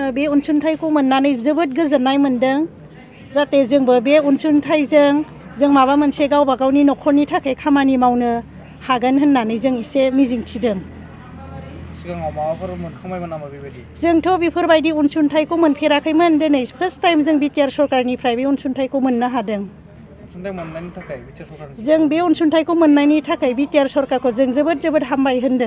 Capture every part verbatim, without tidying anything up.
बे अनसुंथाइखौ मोननानै जोबोद गोजोननाय मोनदों जाहाथे जोंबो बे अनसुंथाइजों जों माबा मोनसे गावबा गावनि न'खरनि थाखाय खामानि मावनो हागोन होननानै जों एसे मिजिंथिदों। सिगाङाव माबाफोर मोनखांबायमोन नामा बेबायदि? जोंथ' बेफोरबायदि अनसुंथाइखौ मोनफेराखैमोन दिनै फार्स्ट टाइम जों बिटिआर सरकारनिफ्राय बे अनसुंथाइखौ मोननो हादों। अनसुंथाइ मोननायनि थाखाय बिटिआर सरकारनि जों बे अनसुंथाइखौ मोननायनि थाखाय बिटिआर सरकारखौ जों जोबोद जोबोद हामबाय होनदों।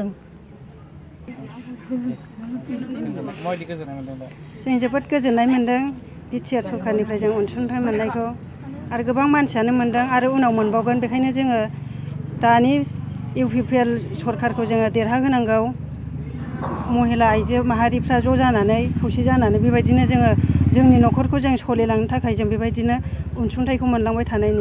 माबायदि गोजोननाय मोनदों दा? जों जोबोद गोजोननाय मोनदों बिटिआर सरकारनिफ्राय जों अनसुंथाइ मोननायखौ आरो गोबां मानसियानो मोनदों आरो उनाव मोनबावगोन। बेखायनो जोङो दानि इउपिपिएल सरकारखौ जोङो देरहाहोनांगौ। महिला आइजो माहारिफ्रा ज' जानानै खौसे जानानै बेबायदिनो जोङो जोंनि न'खरखौ जों सोलिलांनो थाखाय जों बेबायदिनो अनसुंथाइखौ मोनलांबाय थानायनि।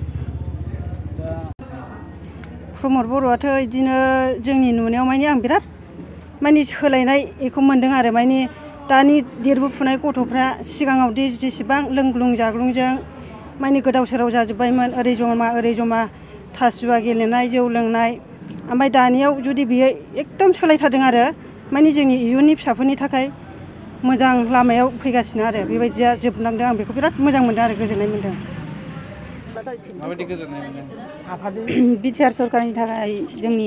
प्रमद बर'आथ' बिदिनो जोंनि नुनायाव माने आं बिराद माने सोलायनाय बेखौ मोन्दों आरो माने दानि देरबोफुनाय गथ'फ्रा सिगाङाव जेसेबां लोंग्लुं जाग्लुंजों माने गोदाव सोराव जाजोब्बायमोन, ओरै जमा ओरै जमा थास जुवा गेलेनाय जौ लोंनाय, ओमफ्राय दानियाव जुदि बियो एकदम सोलायथारदों आरो माने जोंनि इयुननि फिसाफोरनि थाखाय मोजां लामायाव फैगासिनो आरो बेबायदिया जोबलांदों। आं बेखौ बिराद मोजां मोनदों आरो गोजोननाय मोनदों। माबायदि गोजोननाय मोनदों? बिटिआर सरकारनि थाखाय जोंनि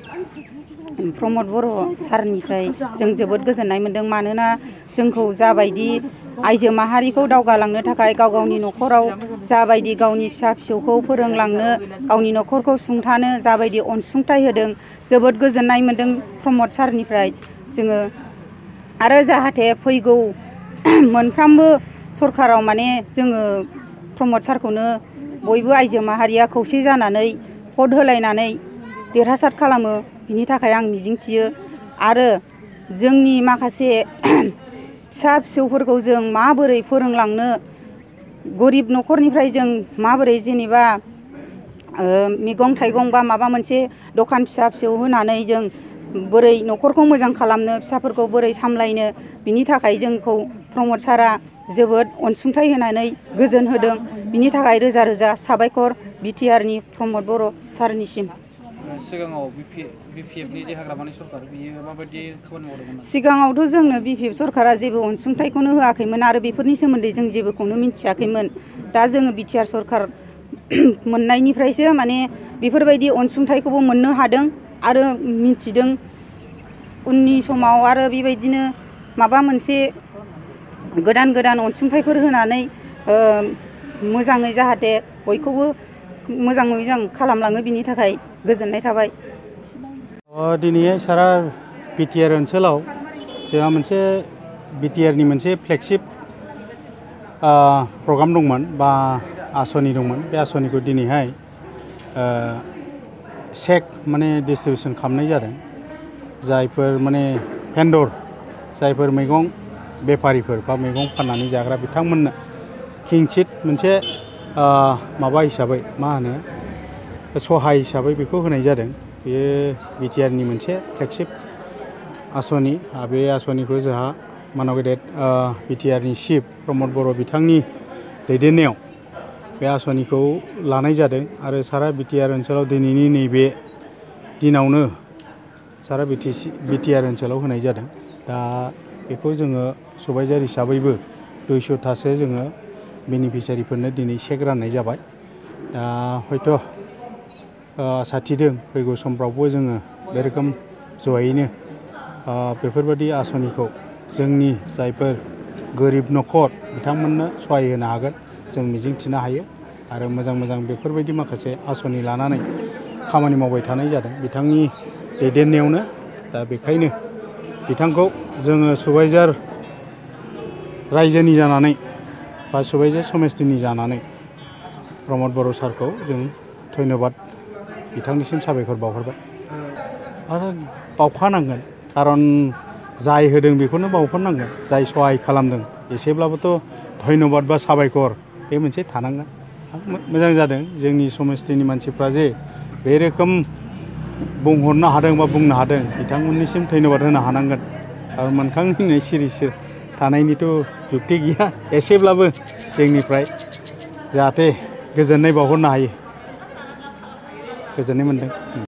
प्रमद बर' सारनिफ्राय जों जोबोद गोजोननाय मोनदों। मानोना जोंखौ जाबायदि आइजो माहारिखौ दावगालांनो थाखाय गाव गावनि न'खराव जाबायदि गावनि फिसा फिसौखौ फोरोंलांनो गावनि न'खरखौ सुंथानो जाबायदि अनसुंथाइ होदों जोबोद गोजोननाय मोनदों प्रमद सारनिफ्राय जोङो। आरो जाहाथे फैगौ मोनफ्रोमबो सरकाराव माने जोङो प्रमद सारखौनो बयबो आइजो माहारिया खौसे जानानै भट होलायनानै देरहासार खालामो बिनि थाखाय आं मिजिंथियो। आरो जोंनि माखासे फिसा फिसौफोरखौ जों माबोरै फोरोंलांनो, गरिब न'खरनिफ्राय जों माबोरै जेनेबा मैगं थाइगं बा माबा मोनसे दखान फिसा फिसौ होनानै जों बोरै न'खरखौ मोजां खालामनो, फिसाफोरखौ बोरै सामलायनो, बिनि थाखाय जोंखौ प्रमद सारा जोबोद अनसुंथाइ होनानै गोजोन होदों। बिनि थाखाय रोजा रोजा साबायखर बिटिआरनि प्रमद बर' सारनिसिम। सिगाङाव बिपिएफनि जे हाग्रामानि सरकार बियो माबायदि खामानि मावदोंमोन? सिगाङावथ' जोंनो बिपिएफ सरकारा जेबो अनसुंथाइखौनो होआखैमोन आरो बेफोरनि सोमोन्दै जों जेबोखौनो मिथियाखैमोन। दा जोङो बिटिआर सरकार मोननायनिफ्रायसो माने बेफोरबायदि अनसुंथाइखौबो मोननो हादों आरो मिथिदों। उननि समाव आरो बेबायदिनो माबा मोनसे गोदान गोदान अनसुंथाइफोर होनानै मोजाङै जाहाथे बयखौबो मोजाङै मोजां खालामलाङो बिनि थाखाय गोजोननाय थाबाय। दिनैहाय सारा बिटिआर ओनसोलाव जोंहा मोनसे बिटिआरनि मोनसे फ्लेगशिप प्रग्राम दंमोन बा आसनि दंमोन। बे आसनिखौ दिनैहाय चेक माने डिस्ट्रिबिउसन खालामनाय जादों। जायफोर माने भेन्डर, जायफोर मैगं बेफारिफोर बा मैगं फाननानै जाग्रा बिथांमोननो किंचित मोनसे माबा हिसाबै मा होनो सहाय हिसाबै बेखौ होनाय जादों। बेयो बिटिआरनि मोनसे फ्लेगशिप आसनि। बे आसनिखौ जोंहा मानव गेदेर बिटिआरनि चिफ प्रमद बर' बिथांनि दैदेननायाव बे आसनिखौ लानाय जादों आरो सारा बिटिआर ओनसोलाव दिनैनि नैबे दिनावनो सारा बिटिआर ओनसोलाव होनाय जादों। दा बेखौ जोङो सुबाइजार हिसाबैबो दुइस'थासो जोङो बेनिफिसियारिफोरनो दिनै चेक राननाय जाबाय। दा हयथ' आसा थिदों फैगौ समफ्रावबो जोङो बे रोखोम जयैनो बेफोरबायदि आसनिखौ जोंनि जायफोर गोरिब न'खर बिथांमोननो सहाय होनो हागोन जों मिजिंथिनो हायो। आरो मोजां मोजां बेफोरबायदि माखासे आसनि लानानै खामानि मावबाय थानाय जादों बिथांनि दैदेननायावनो। दा बेखायनो बिथांखौ जोङो सुबाइजार रायजोनि जानानै बा सुबाइजार समिस्थिनि जानानै प्रमद बर' सारखौ जों धन्यबाद बिथांनिसिम साबायखर बावहरबाय। आरो बावखानांगोन, खारन जाय होदों बेखौनो बावहरनांगोन। जाय सहाय खालामदों एसेब्लाबोथ' धन्यबाद बा साबायखर बे मोनसे थानांगोन। मोजां जादों जोंनि समिस्थिनि मानसिफ्रा जे बे रोखोम बुंहरनो हादों बा बुंनो हादों, बिथांमोननिसिम धन्यबाद होनो हानांगोन। आरो मोनखांनानै सिरि सिरि थानायनिथ' जुक्ति गैया। एसेब्लाबो जोंनिफ्राय जाहाथे गोजोननाय बावहरनो हायो, गोजोननाय मोनदों।